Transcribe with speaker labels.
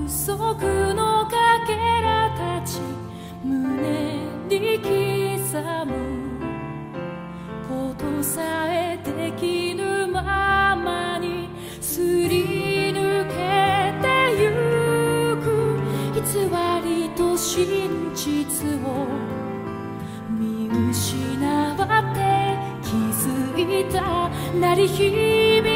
Speaker 1: 足のかけらたち胸に刻むことさえできぬままにすり抜けてゆく偽りと真実を見失わって気づいた鳴り響